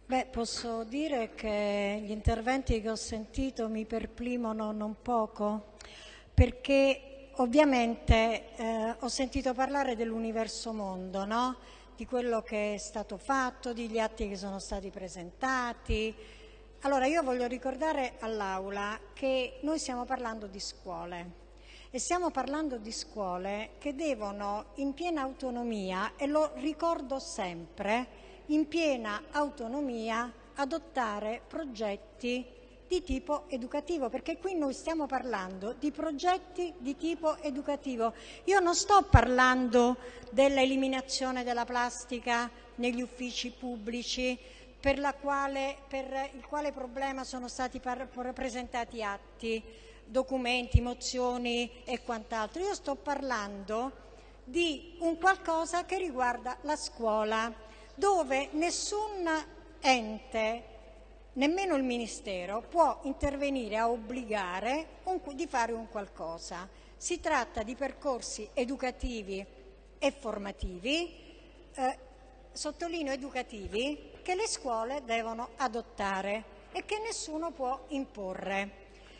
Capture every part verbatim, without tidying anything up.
Beh, posso dire che gli interventi che ho sentito mi perplimono non poco, perché ovviamente eh, ho sentito parlare dell'universo mondo, no? Di quello che è stato fatto, degli atti che sono stati presentati. Allora io voglio ricordare all'Aula che noi stiamo parlando di scuole e stiamo parlando di scuole che devono in piena autonomia, e lo ricordo sempre, in piena autonomia adottare progetti di tipo educativo, perché qui noi stiamo parlando di progetti di tipo educativo. Io non sto parlando dell'eliminazione della plastica negli uffici pubblici, per, la quale, per il quale problema sono stati presentati atti, documenti, mozioni e quant'altro. Io sto parlando di un qualcosa che riguarda la scuola, dove nessun ente, nemmeno il Ministero, può intervenire a obbligare un, di fare un qualcosa. Si tratta di percorsi educativi e formativi, eh, sottolineo educativi, che le scuole devono adottare e che nessuno può imporre.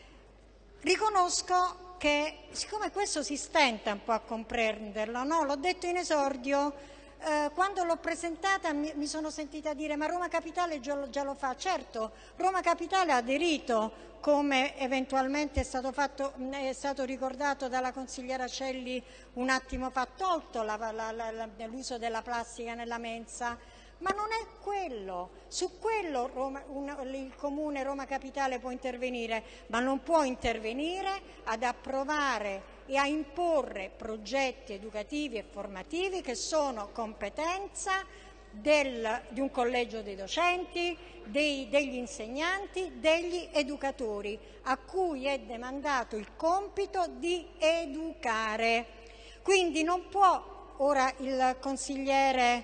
Riconosco che, siccome questo si stenta un po' a comprenderlo, no? L'ho detto in esordio, Eh, quando l'ho presentata mi, mi sono sentita dire ma Roma Capitale già, già lo fa. Certo, Roma Capitale ha aderito, come eventualmente è stato, fatto, è stato ricordato dalla consigliera Celli un attimo fa, tolto l'uso della plastica nella mensa, ma non è quello. Su quello Roma, un, il Comune Roma Capitale può intervenire, ma non può intervenire ad approvare e a imporre progetti educativi e formativi che sono competenza del, di un collegio dei docenti, dei, degli insegnanti, degli educatori, a cui è demandato il compito di educare. Quindi non può, ora il consigliere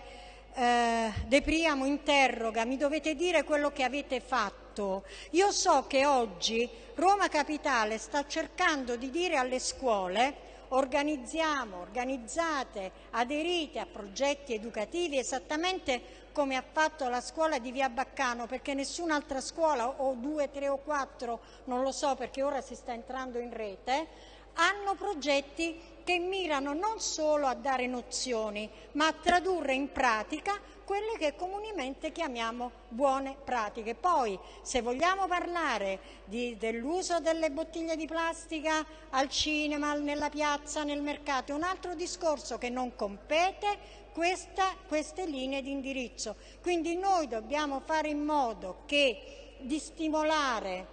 eh, De Priamo interroga, mi dovete dire quello che avete fatto. Io so che oggi Roma Capitale sta cercando di dire alle scuole: organizziamo, organizzate, aderite a progetti educativi, esattamente come ha fatto la scuola di Via Baccano, perché nessun'altra scuola, o due, tre o quattro, non lo so perché ora si sta entrando in rete, hanno progetti che mirano non solo a dare nozioni, ma a tradurre in pratica quelle che comunemente chiamiamo buone pratiche. Poi, se vogliamo parlare dell'uso delle bottiglie di plastica al cinema, nella piazza, nel mercato, è un altro discorso che non compete questa, queste linee di indirizzo. Quindi noi dobbiamo fare in modo che di stimolare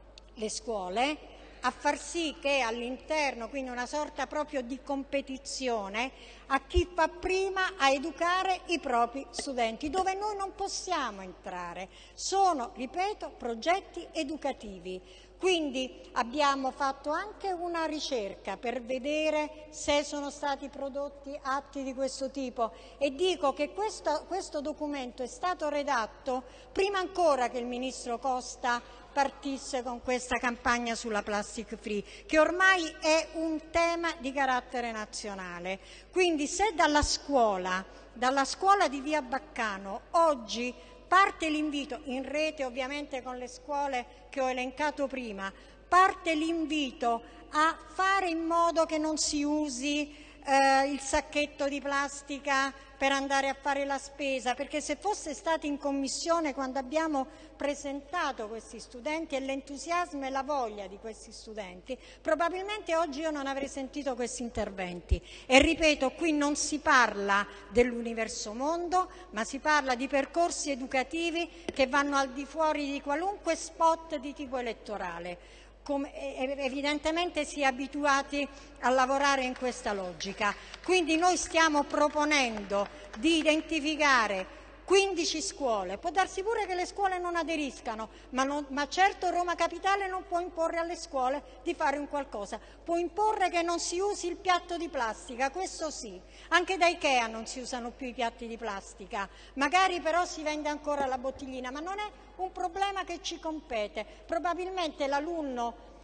le scuole a far sì che all'interno, quindi una sorta proprio di competizione, a chi fa prima a educare i propri studenti, dove noi non possiamo entrare. Sono, ripeto, progetti educativi. Quindi abbiamo fatto anche una ricerca per vedere se sono stati prodotti atti di questo tipo, e dico che questo, questo documento è stato redatto prima ancora che il Ministro Costa partisse con questa campagna sulla plastic free, che ormai è un tema di carattere nazionale. Quindi se dalla scuola, dalla scuola di Via Baccano oggi parte l'invito, in rete ovviamente con le scuole che ho elencato prima, parte l'invito a fare in modo che non si usi eh, il sacchetto di plastica per andare a fare la spesa, perché se fosse stato in commissione quando abbiamo presentato questi studenti e l'entusiasmo e la voglia di questi studenti, probabilmente oggi io non avrei sentito questi interventi. E ripeto, qui non si parla dell'universo mondo, ma si parla di percorsi educativi che vanno al di fuori di qualunque spot di tipo elettorale. Come evidentemente si è abituati a lavorare in questa logica. Quindi noi stiamo proponendo di identificare quindici scuole, può darsi pure che le scuole non aderiscano, ma, non, ma certo Roma Capitale non può imporre alle scuole di fare un qualcosa, può imporre che non si usi il piatto di plastica, questo sì, anche da Ikea non si usano più i piatti di plastica, magari però si vende ancora la bottiglina, ma non è un problema che ci compete. Probabilmente l'alunno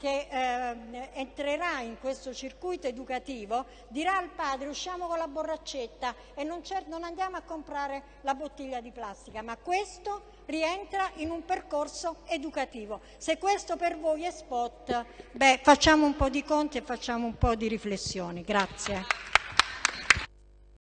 che eh, entrerà in questo circuito educativo dirà al padre: usciamo con la borraccetta e non, non andiamo a comprare la bottiglia di plastica, ma questo rientra in un percorso educativo. Se questo per voi è spot, beh, facciamo un po' di conti e facciamo un po' di riflessioni. Grazie.